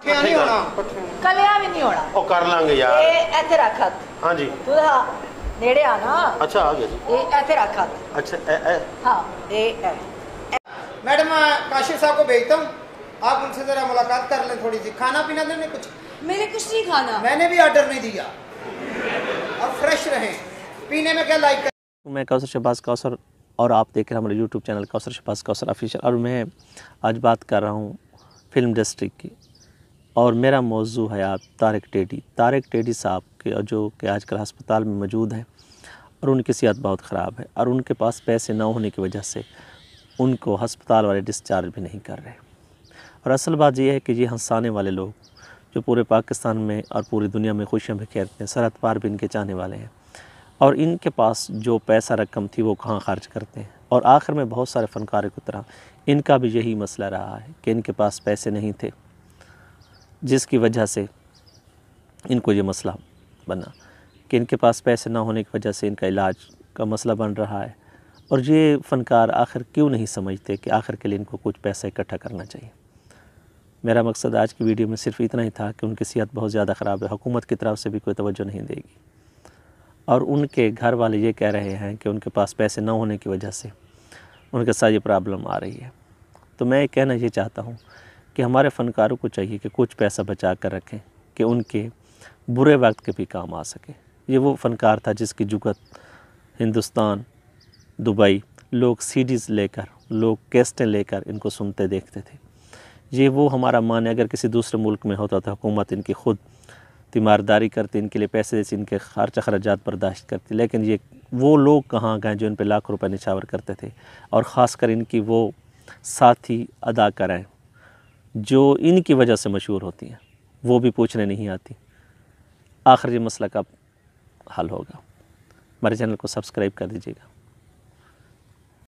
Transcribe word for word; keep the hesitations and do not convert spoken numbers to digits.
नहीं होना कलिया भी नहीं होना ओ कर लांगे यार ये ऐसे रखत हाँ जी तू दा नेड़े आना अच्छा आ गया जी ये ऐसे रखत अच्छा ए, ए। हाँ ये ए मैडम काशिफ साहब को भेजता हूँ, आप उनसे जरा मुलाकात कर लें थोड़ी सी। खाना पीना देने कुछ मैंने कुछ नहीं खाना, मैंने भी ऑर्डर नहीं दिया। और फ्रेश रहें। पीने में क्या लाइक कर? मैं कौसर शहबाज कौसर और आप देख रहे हैं हमारे YouTube channel Kausar Shahbaz Kausar official. और मैं आज बात कर रहा हूँ फिल्म इंडस्ट्री की, और मेरा मौजू है आप तारिक टेडी तारिक टेडी साहब के, जो कि आजकल अस्पताल में मौजूद हैं और उनकी सेहत बहुत ख़राब है और उनके पास पैसे ना होने की वजह से उनको अस्पताल वाले डिस्चार्ज भी नहीं कर रहे। और असल बात यह है कि ये हंसाने वाले लोग जो पूरे पाकिस्तान में और पूरी दुनिया में खुशियाँ बिखेरते हैं, सरहद पार भी इनके चाहने वाले हैं, और इनके पास जो पैसा रकम थी वो कहाँ खर्च करते हैं। और आखिर में बहुत सारे फ़नकारों की तरह इनका भी यही मसला रहा है कि इनके पास पैसे नहीं थे, जिसकी वजह से इनको ये मसला बना कि इनके पास पैसे ना होने की वजह से इनका इलाज का मसला बन रहा है। और ये फ़नकार आखिर क्यों नहीं समझते कि आखिर के लिए इनको कुछ पैसा इकट्ठा करना चाहिए। मेरा मकसद आज की वीडियो में सिर्फ इतना ही था कि उनकी सेहत बहुत ज़्यादा ख़राब है, हुकूमत की तरफ से भी कोई तवज्जो नहीं देगी, और उनके घर वाले ये कह रहे हैं कि उनके पास पैसे ना होने की वजह से उनके साथ ये प्रॉब्लम आ रही है। तो मैं कहना ये चाहता हूँ कि हमारे फ़नकारों को चाहिए कि कुछ पैसा बचा कर रखें कि उनके बुरे वक्त के भी काम आ सके। ये वो फ़नकार था जिसकी जुगत हिंदुस्तान, दुबई, लोग सीडीज़ लेकर, लोग कैसेटें लेकर इनको सुनते देखते थे। ये वो हमारा मान है, अगर किसी दूसरे मुल्क में होता था हुकूमत इनकी ख़ुद तीमारदारी करती, इनके लिए पैसे देती, इनके खर्च अखराजात बर्दाश्त करती, लेकिन ये वो लोग कहाँ गए जो इन पर लाख रुपए निछावर करते थे। और ख़ासकर इनकी वो साथी अदाकाराएँ जो इनकी वजह से मशहूर होती हैं, वो भी पूछने नहीं आती। आखिर ये मसला कब हल होगा? हमारे चैनल को सब्सक्राइब कर दीजिएगा।